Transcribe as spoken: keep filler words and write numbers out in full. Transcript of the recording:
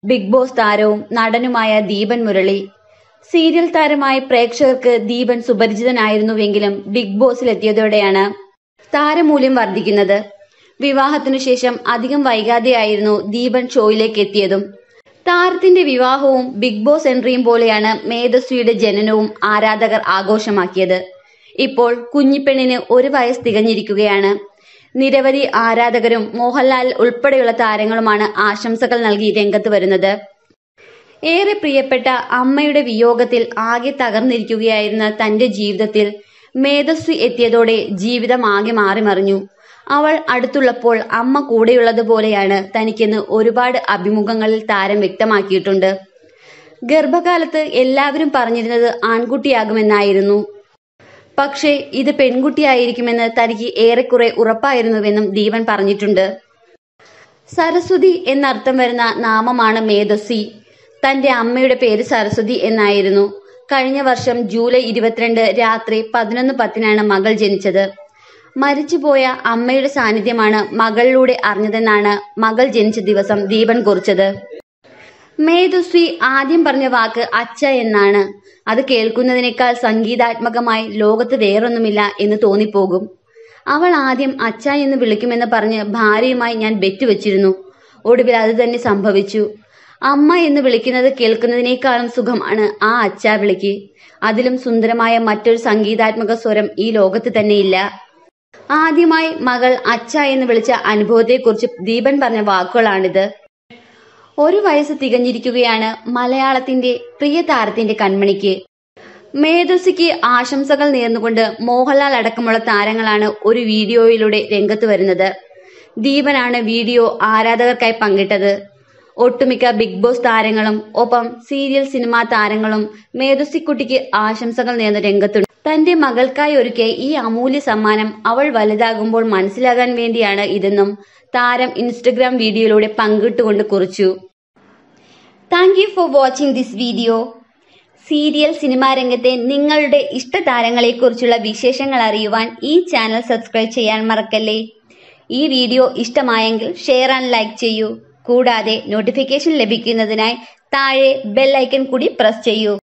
Big boss താരവും നടനുമായ Deepan Murali. Serial താരമായി പ്രേക്ഷകർക്ക് ദീപൻ സുപരിചിതനായിരുന്നുവെങ്കിലും ബിഗ് ബോസിലെത്തിയതോടെയാണ് താരമൂല്യം വർദ്ധിക്കുന്നത്. വിവാഹത്തിനു ശേഷം അധികം വൈകാതെയായിരുന്നു ദീപൻ ഷോയിലേക്ക് എത്തിയതും. താരത്തിന്റെ വിവാഹവും ബിഗ് ബോസ് എൻട്രിയും പോലെയാണ് മേധസ്വിയുടെ ജനനവും ആരാധകർ ആഘോഷമാക്കിയത്. ഇപ്പോൾ കുഞ്ഞിപ്പെണ്ണിന് ഒരു വയസ്സ് തികഞ്ഞിരിക്കുകയാണ്. നിരവധി ആരാധകരും മോഹൻലാൽ ഉൾപ്പെടെയുള്ള താരങ്ങളുമാണ് ആശംസകൾ നൽകി രംഗത്ത് വരുന്നത്. ഏറെ പ്രിയപ്പെട്ട അമ്മയുടെ വിയോഗത്തിൽ ആകെ തകർന്നിരിക്കുകയായിരുന്ന തന്റെ ജീവിതത്തിൽ മേധസ്വി എത്തിയതോടെ ജീവിതം ആകെ മാറിമറിഞ്ഞു. അവൾ അടുത്തുള്ളപ്പോൾ അമ്മ കൂടെയുള്ളതുപോലെയാണ് തനിക്കെന്ന് ഒരുപാട് അഭിമുഖങ്ങളിൽ താരം വ്യക്തമാക്കിയിട്ടുണ്ട്. ഗർഭകാലത്ത് എല്ലാവരും പറഞ്ഞിരുന്നത് ആൺകുട്ടിയാകുമെന്നായിരുന്നു. പക്ഷേ ഇത് പെൺകുട്ടിയായിരിക്കുമെന്ന് തനിക്ക് ഏറെക്കുറെ ഉറപ്പായിരുന്നുവെന്നും ദീപൻ പറഞ്ഞിട്ടുണ്ട്. സരസ്വതി എന്നർത്ഥം വരുന്ന നാമമാണ് മേധസ്വി. തന്റെ അമ്മയുടെ പേര് സരസ്വതി എന്നായിരുന്നു. കഴിഞ്ഞ വർഷം ജൂലൈ ഇരുപത്തിരണ്ട് രാത്രി പതിനൊന്ന് പത്തിനാണ് മകൾ ജനിച്ചത്. മരിച്ചുപോയ അമ്മയുടെ സാന്നിധ്യമാണ് മകളിലൂടെ അറിഞ്ഞതെന്നാണ് മകൾ ജനിച്ച ദിവസം ദീപൻ കുറിച്ചത്. മേധസ്വി ആദ്യം പറഞ്ഞ വാക്ക് അച്ഛ എന്നാണ്. അത് കേൾക്കുന്നതിനേക്കാൾ സംഗീതാത്മകമായി ലോകത്ത് വേറൊന്നുമില്ല എന്ന് തോന്നിപ്പോകും. അവൾ ആദ്യം അച്ഛ എന്ന് വിളിക്കുമെന്ന് പറഞ്ഞ് ഭാര്യയുമായി ഞാൻ ബെറ്റ് വെച്ചിരുന്നു. ഒടുവിൽ അത് തന്നെ സംഭവിച്ചു. അമ്മ എന്ന് വിളിക്കുന്നത് കേൾക്കുന്നതിനേക്കാളും സുഖമാണ് ആ അച്ഛ വിളിക്ക്. അതിലും സുന്ദരമായ മറ്റൊരു സംഗീതാത്മക സ്വരം ഈ ലോകത്ത് തന്നെയില്ല. ആദ്യമായി മകൾ അച്ഛ എന്ന് വിളിച്ച അനുഭവത്തെക്കുറിച്ച് ദീപൻ പറഞ്ഞ വാക്കുകളാണിത്. ഒരു വയസ്സ് തികഞ്ഞിരിക്കുകയാണ് മലയാളത്തിന്റെ പ്രിയ താരത്തിന്റെ കൺമണിക്ക്. മേധസ്വിക്ക് ആശംസകൾ നേർന്നുകൊണ്ട് മോഹൻലാൽ അടക്കമുള്ള താരങ്ങളാണ് ഒരു വീഡിയോയിലൂടെ രംഗത്ത് വരുന്നത്. ദീപനാണ് വീഡിയോ ആരാധകർക്കായി പങ്കിട്ടത്. ഒട്ടുമിക്ക ബിഗ് ബോസ് താരങ്ങളും ഒപ്പം സീരിയൽ സിനിമാ താരങ്ങളും മേധസ്വിക്കുട്ടിക്ക് ആശംസകൾ നേർന്ന് രംഗത്തുണ്ട്. തന്റെ മകൾക്കായി ഒരുക്കിയ ഈ അമൂല്യ സമ്മാനം അവൾ വലുതാകുമ്പോൾ മനസ്സിലാകാൻ വേണ്ടിയാണ് ഇതെന്നും താരം ഇൻസ്റ്റഗ്രാം വീഡിയോയിലൂടെ പങ്കിട്ടുകൊണ്ട് കുറിച്ചു. Thank you for watching this video. Serial cinema രംഗത്തെ നിങ്ങളുടെ ഇഷ്ട താരങ്ങളെക്കുറിച്ചുള്ള വിശേഷങ്ങൾ അറിയുവാൻ ഈ ചാനൽ സബ്സ്ക്രൈബ് ചെയ്യാൻ മറക്കല്ലേ. ഈ വീഡിയോ ഇഷ്ടമായെങ്കിൽ ഷെയർ ആൻഡ് ലൈക്ക് ചെയ്യൂ. കൂടാതെ നോട്ടിഫിക്കേഷൻ ലഭിക്കുന്നതിനായി താഴെ ബെൽ ഐക്കൺ കൂടി പ്രസ് ചെയ്യൂ.